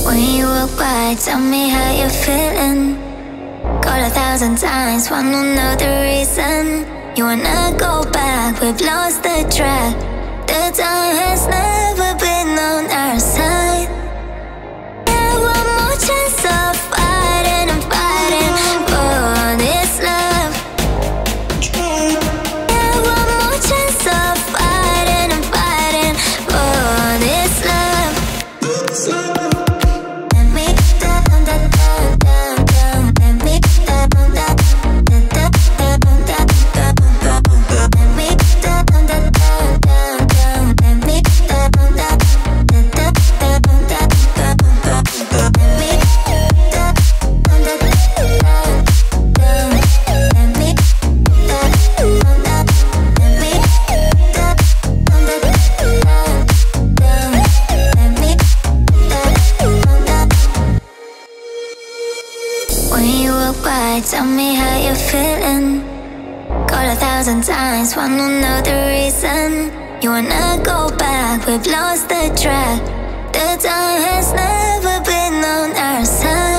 When you walk by, tell me how you're feeling. Call 1,000 times, wanna know the reason. You wanna go back, we've lost the track. The time has never been on our side. Yeah, one more chance of fighting and fighting for this love. Yeah, one more chance of fighting and fighting for this love. Let me down, down, down, down, down. Let me down, down, down, down, down, down. Let me down, down, down, down, down. Let me down, down, down, down, down, down. Let me down, down, down, down. Let me down, down, down. Let me down, down, down, down. Let me down, down. When you walk by, tell me how you're feeling. Call 1,000 times, wanna know the reason. You wanna go back, we've lost the track. The time has never been on our side.